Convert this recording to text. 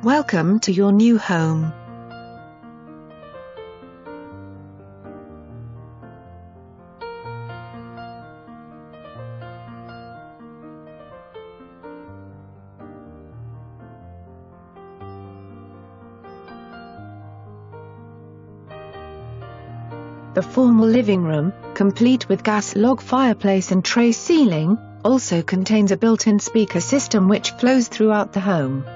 Welcome to your new home. The formal living room, complete with gas log fireplace and tray ceiling, also contains a built-in speaker system which flows throughout the home.